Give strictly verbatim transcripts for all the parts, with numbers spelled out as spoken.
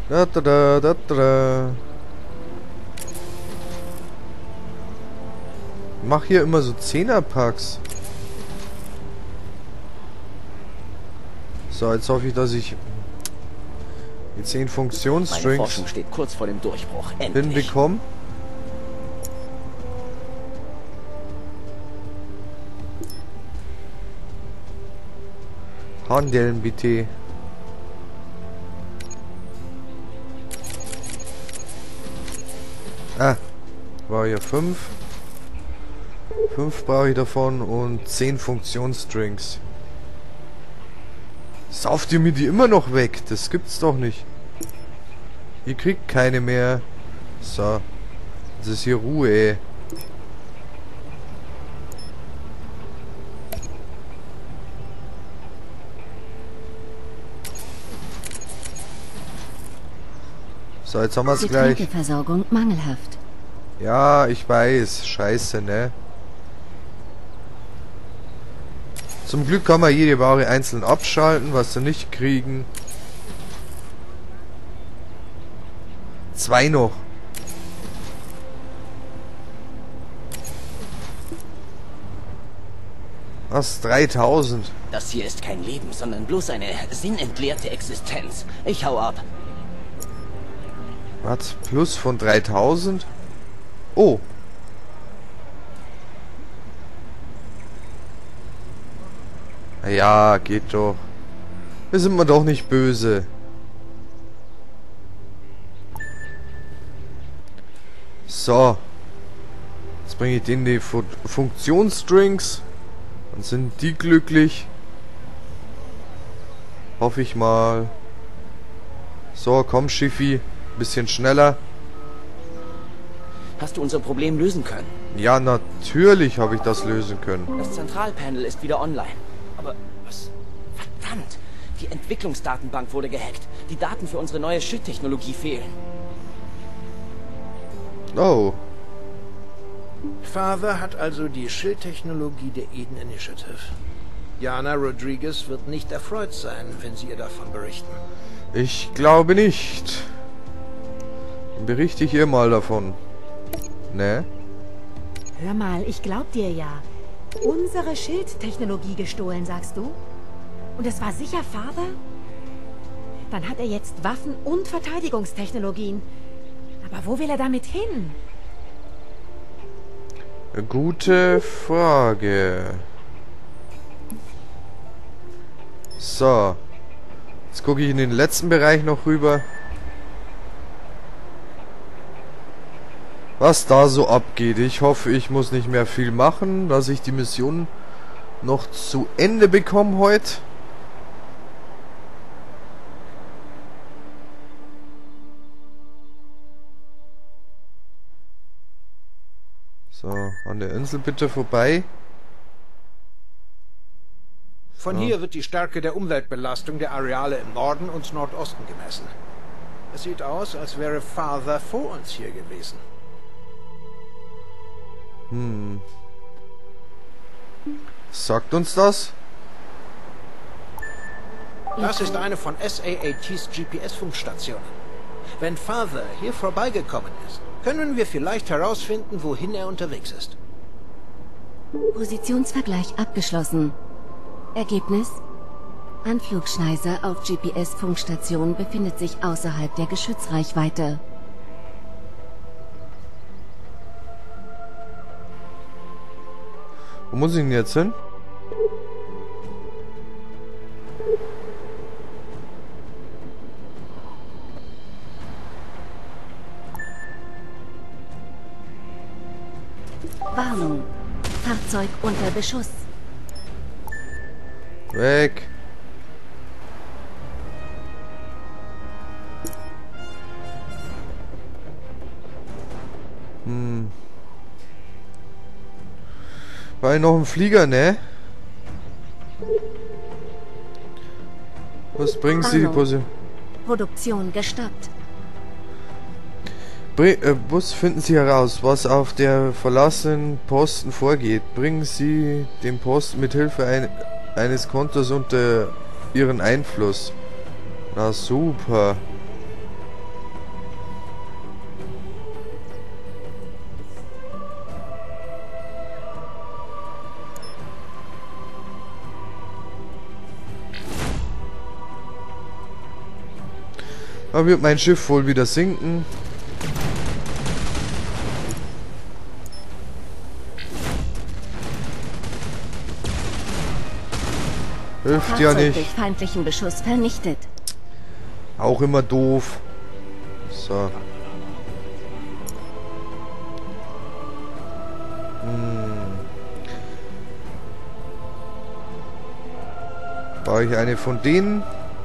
Da, da, da, da, da. Ich mach hier immer so Zehner-Packs. So, jetzt hoffe ich, dass ich die zehn Meine Funktionsstrings Forschung steht kurz vor dem Durchbruch. Endlich. hinbekomme. Handeln bitte. Ah, war ja fünf. Fünf brauche ich davon und zehn Funktionsstrings. Sauft ihr mir die immer noch weg? Das gibt's doch nicht. Ihr kriegt keine mehr. So. Das ist hier Ruhe, ey. So, jetzt haben wir es gleich. Getränkeversorgung mangelhaft. Ja, ich weiß. Scheiße, ne? Zum Glück kann man jede Ware einzeln abschalten, was sie nicht kriegen. Zwei noch. Was? dreitausend? Das hier ist kein Leben, sondern bloß eine sinnentleerte Existenz. Ich hau ab. Was? Plus von dreitausend? Oh. Ja, geht doch. Wir sind mal doch nicht böse. So. Jetzt bringe ich denen die Fu Funktionsstrings. Dann sind die glücklich. Hoffe ich mal. So, komm Schiffi. Bisschen schneller. Hast du unser Problem lösen können? Ja, natürlich habe ich das lösen können. Das Zentralpanel ist wieder online. Aber was? Verdammt! Die Entwicklungsdatenbank wurde gehackt. Die Daten für unsere neue Schildtechnologie fehlen. Oh. Father hat also die Schildtechnologie der Eden Initiative. Jana Rodriguez wird nicht erfreut sein, wenn Sie ihr davon berichten. Ich glaube nicht. Berichte ich ihr mal davon. Ne? Hör mal, ich glaub dir ja. Unsere Schildtechnologie gestohlen, sagst du? Und es war sicher Father? Dann hat er jetzt Waffen- und Verteidigungstechnologien. Aber wo will er damit hin? Gute Frage. So. Jetzt gucke ich in den letzten Bereich noch rüber. Was da so abgeht. Ich hoffe, ich muss nicht mehr viel machen, dass ich die Mission noch zu Ende bekomme heute. So, an der Insel bitte vorbei. Von So. hier wird die Stärke der Umweltbelastung der Areale im Norden und Nordosten gemessen. Es sieht aus, als wäre Father vor uns hier gewesen. Hm. Sagt uns das? Das ist eine von S A A Ts G P S-Funkstationen. Wenn Father hier vorbeigekommen ist, können wir vielleicht herausfinden, wohin er unterwegs ist. Positionsvergleich abgeschlossen. Ergebnis? Anflugschneise auf G P S-Funkstation befindet sich außerhalb der Geschützreichweite. Wo muss ich denn jetzt hin? Warnung. Fahrzeug unter Beschuss. Weg. Hm. War ja noch ein Flieger, ne? Was bringen Sie die Warnung. Position? Produktion gestoppt. Bring, äh, was finden Sie heraus, was auf der verlassenen Posten vorgeht? Bringen Sie den Posten mit Hilfe ein, eines Kontos unter Ihren Einfluss. Na super. Da wird mein Schiff wohl wieder sinken. Hilft ja Fahrzeug nicht. durch feindlichen Beschuss vernichtet. Auch immer doof. So. Hm. Baue ich eine von denen?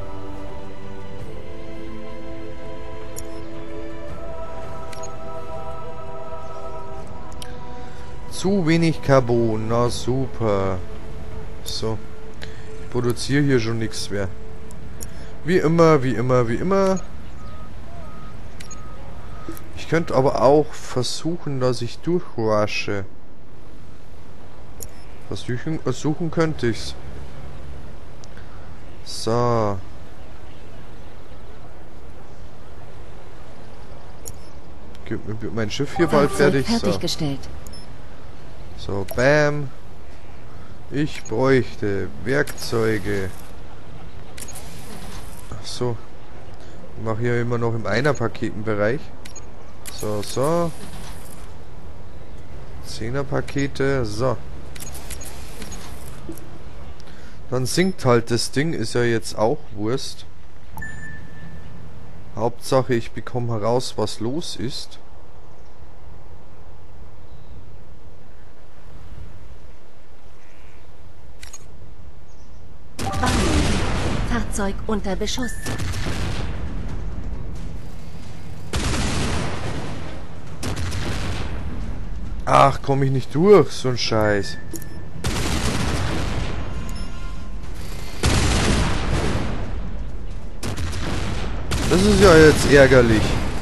Zu wenig Carbon. Na super. So. Ich produziere hier schon nichts mehr. Wie immer, wie immer, wie immer. Ich könnte aber auch versuchen, dass ich durchrushe. Versuchen, versuchen könnte ich's. So. Wird mein Schiff hier bald fertig? Fertiggestellt. So. So, bam. Ich bräuchte Werkzeuge. Ach so. Ich mache hier immer noch im Einer-Paketenbereich. So, so. Zehner-Pakete. So. Dann sinkt halt das Ding. Ist ja jetzt auch Wurst. Hauptsache, ich bekomme heraus, was los ist. Fahrzeug unter Beschuss. Ach, komme ich nicht durch, so ein Scheiß. Das ist ja jetzt ärgerlich.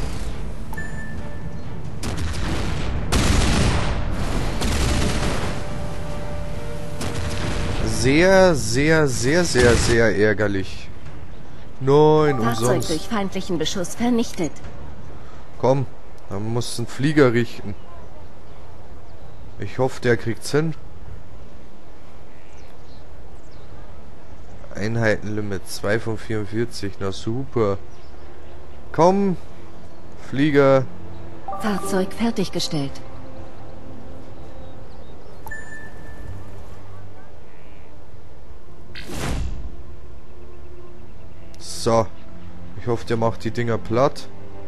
Sehr, sehr, sehr, sehr, sehr ärgerlich. Nein, Fahrzeug umsonst. durch feindlichen Beschuss vernichtet. Komm, dann muss ein Flieger richten. Ich hoffe, der kriegt's hin. Einheitenlimit zwei von vierundvierzig, na super. Komm, Flieger. Fahrzeug fertiggestellt. So, ich hoffe, der macht die Dinger platt.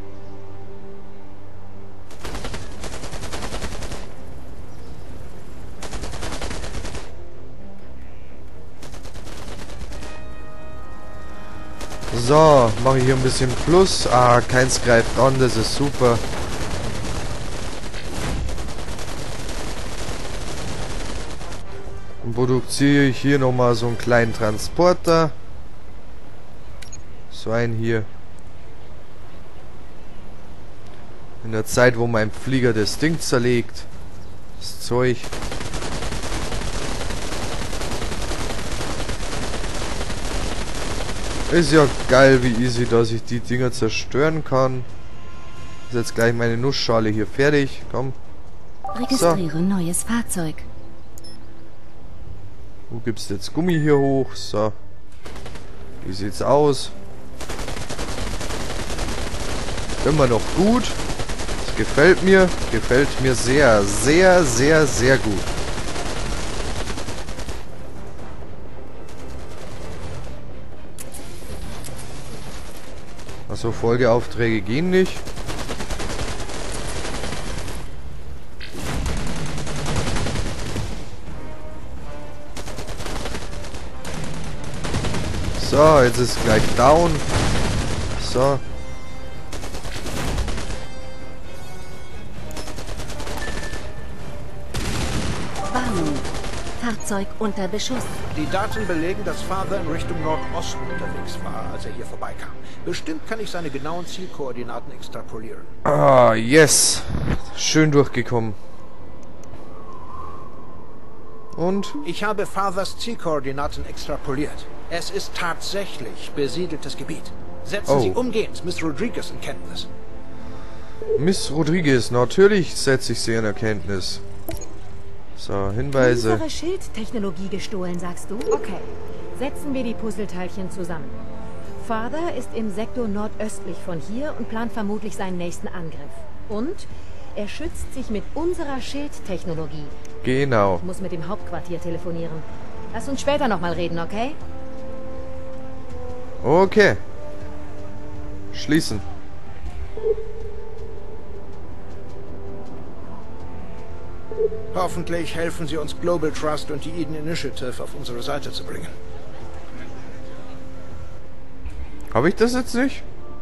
So, mache ich hier ein bisschen Plus. Ah, keins greift an, das ist super. Dann produziere ich hier nochmal so einen kleinen Transporter. So einen hier. In der Zeit, wo mein Flieger das Ding zerlegt. Das Zeug. Ist ja geil, wie easy, dass ich die Dinger zerstören kann. Ist jetzt gleich meine Nussschale hier fertig. Komm. Registriere So. neues Fahrzeug. Wo gibt's jetzt Gummi hier hoch? So. Wie sieht's aus? Immer noch gut. Das gefällt mir. Gefällt mir sehr, sehr, sehr, sehr gut. Also Folgeaufträge gehen nicht. So, jetzt ist gleich down. So. Warnung. Fahrzeug unter Beschuss. Die Daten belegen, dass Father in Richtung Nordosten unterwegs war, als er hier vorbeikam. Bestimmt kann ich seine genauen Zielkoordinaten extrapolieren. Ah, yes. Schön durchgekommen. Und? Ich habe Fathers Zielkoordinaten extrapoliert. Es ist tatsächlich besiedeltes Gebiet. Setzen Oh. Sie umgehend Miss Rodriguez in Kenntnis. Miss Rodriguez, natürlich setze ich sie in Erkenntnis. So, Hinweise. Unsere Schildtechnologie gestohlen, sagst du? Okay. Setzen wir die Puzzleteilchen zusammen. Father ist im Sektor nordöstlich von hier und plant vermutlich seinen nächsten Angriff. Und er schützt sich mit unserer Schildtechnologie. Genau. Ich muss mit dem Hauptquartier telefonieren. Lass uns später nochmal reden, okay? Okay. Schließen. Hoffentlich helfen Sie uns, Global Trust und die Eden Initiative auf unsere Seite zu bringen. Habe ich das jetzt nicht?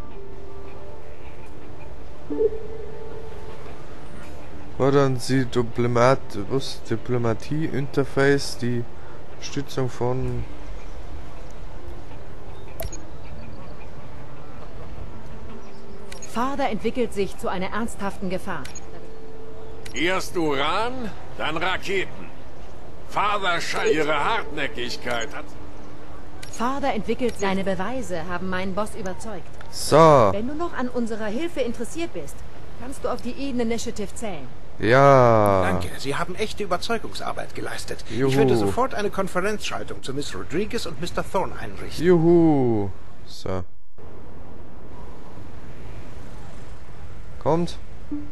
Fordern Sie Diplomat, was? Diplomatie-Interface, die Stützung von... Father entwickelt sich zu einer ernsthaften Gefahr. Erst Uran, dann Raketen. Father scheint ihre Hartnäckigkeit hat... Father entwickelt seine Beweise, haben meinen Boss überzeugt. So. Wenn du noch an unserer Hilfe interessiert bist, kannst du auf die Eden Initiative zählen. Ja. Danke, Sie haben echte Überzeugungsarbeit geleistet. Juhu. Ich würde sofort eine Konferenzschaltung zu Miss Rodriguez und Mister Thorne einrichten. Juhu. So. Kommt.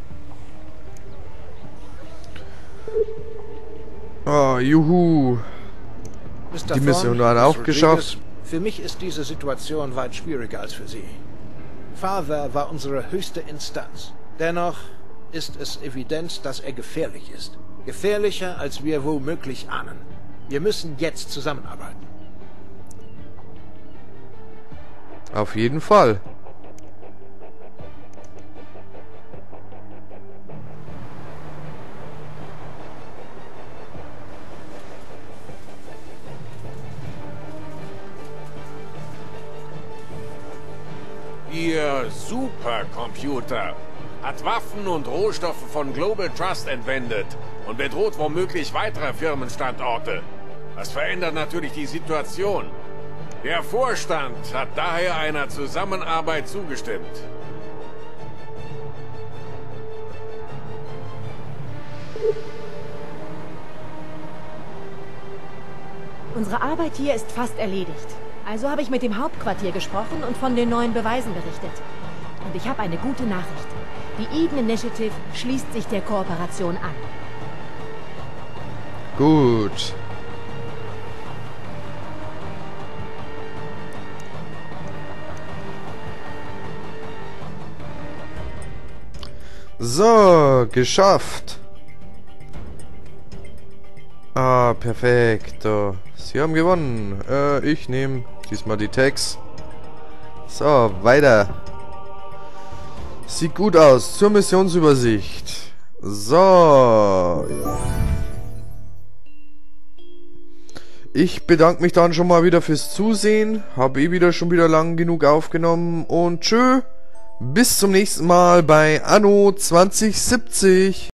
Oh, juhu. Mister Die Mission Thorne, war Miss auch geschafft. Rodriguez, für mich ist diese Situation weit schwieriger als für Sie. Father war unsere höchste Instanz. Dennoch ist es evident, dass er gefährlich ist. Gefährlicher, als wir womöglich ahnen. Wir müssen jetzt zusammenarbeiten. Auf jeden Fall. Ihr Supercomputer hat Waffen und Rohstoffe von Global Trust entwendet und bedroht womöglich weitere Firmenstandorte. Das verändert natürlich die Situation. Der Vorstand hat daher einer Zusammenarbeit zugestimmt. Unsere Arbeit hier ist fast erledigt. Also habe ich mit dem Hauptquartier gesprochen und von den neuen Beweisen berichtet. Und ich habe eine gute Nachricht. Die Eden Initiative schließt sich der Kooperation an. Gut. So, geschafft. Ah, perfekt. Sie haben gewonnen. Äh, ich nehme diesmal die Tags. So, weiter. Sieht gut aus. Zur Missionsübersicht. So. Ich bedanke mich dann schon mal wieder fürs Zusehen. Habe eh wieder schon wieder lang genug aufgenommen. Und tschö. Bis zum nächsten Mal bei Anno zwanzig siebzig.